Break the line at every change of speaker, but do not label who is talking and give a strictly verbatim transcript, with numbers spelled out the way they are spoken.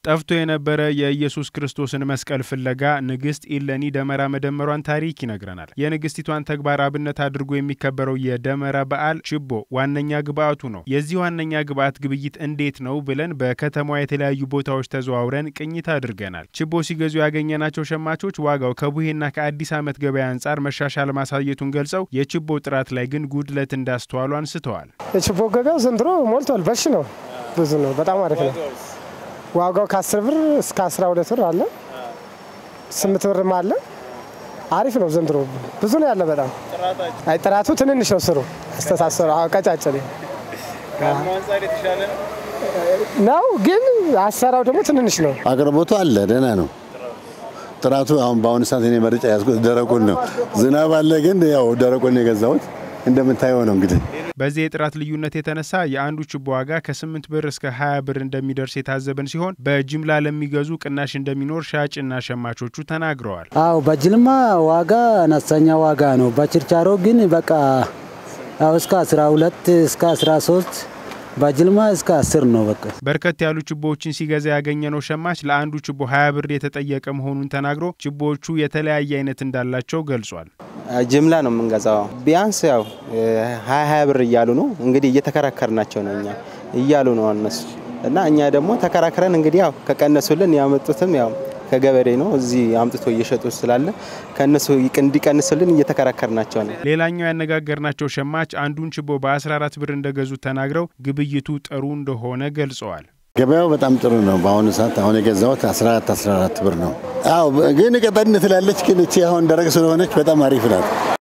ጠፍቶ የነበረ የኢየሱስ ክርስቶስን መስቀል ፍለጋ ንግስት ኢለኒ ደመራ መደመሯን ታሪክ ይነግረናል። የንግስቲቷን ተግባር አብነት አድርጎ የሚከበረው የደመራ በዓል ችቦ ዋነኛ ግብአቱ ነው። የዚህ ዋነኛ ግብአት ግብይት እንዴት ነው ብለን በከተማዋ የተለያዩ ቦታዎች ተዘዋውረን ቅኝት አድርገናል። ችቦ ሲገዙ ያገኘናቸው ሸማቾች ዋጋው ከቡሄና ከአዲስ ዓመት ገበያ አንፃር መሻሻል ማሳየቱን ገልጸው የችቦ ጥራት ላይ ግን ጉድለት እንዳስተዋሉ አንስተዋል።
የችቦ ገበያው ዘንድሮ ሞልቷል። በሽ ነው፣ ብዙ ነው፣ በጣም አሪፍ ነው። ዋጋው ከአስር ብር እስከ አስራ ሁለት ብር አለ፣ ስምንት ብርም አለ። አሪፍ ነው ዘንድሮ፣ ብዙ ነው ያለ። በጣም አይ ጥራቱ ትንንሽ ነው፣ ስሩ አስተሳሰሩ አቀጫጭን
ከማንጻር የተሻለ
ነው፣ ግን አሰራው ደግሞ ትንንሽ ነው።
አቅርቦቱ አለ፣ ደህና ነው። ጥራቱ አሁን በአሁኑ ሰዓት እኔ መርጫ ያዝኩት ደረቁን ነው። ዝናብ አለ፣ ግን ያው ደረቁን የገዛሁት እንደምታየው ነው። እንግዲህ
በዚህ የጥራት ልዩነት የተነሳ የአንዱ ችቦ ዋጋ ከስምንት ብር እስከ ሃያ ብር እንደሚደርስ የታዘበን ሲሆን በጅምላ ለሚገዙ ቅናሽ እንደሚኖር ሻጭና ሸማቾቹ ተናግረዋል።
አው በጅምላ ዋጋ አነስተኛ ዋጋ ነው። በችርቻሮ ግን በቃ አው እስከ አስራ ሁለት እስከ አስራ ሶስት በጅምላ እስከ አስር ነው። በቃ
በርከት ያሉ ችቦዎችን ሲገዛ ያገኘነው ሸማች ለአንዱ ችቦ ሃያ ብር የተጠየቀ መሆኑን ተናግሮ ችቦዎቹ የተለያየ አይነት እንዳላቸው ገልጿል።
ጅምላ ነው የምንገዛው። ቢያንስ ያው ሃያ ሃያ ብር እያሉ ነው እንግዲህ እየተከራከርናቸው ነው እኛ እያሉ ነው እነሱ እና እኛ ደግሞ ተከራክረን እንግዲህ ያው ከቀነሱልን ያመጡትም ያው ከገበሬ ነው እዚህ አምጥቶ እየሸጡ ስላለ ከነሱ እንዲቀንሱልን እየተከራከርናቸው ነው።
ሌላኛው ያነጋገርናቸው ሸማች አንዱን ችቦ በ14 ብር እንደገዙ ተናግረው ግብይቱ ጥሩ እንደሆነ ገልጸዋል።
ገበያው በጣም ጥሩ ነው። በአሁኑ ሰዓት አሁን የገዛሁት አስራ አራት አስራ አራት ብር ነው። አው ግን ቀጠን ትላለች፣ ግን እቺ አሁን ደረቅ ስለሆነች በጣም አሪፍ ናት።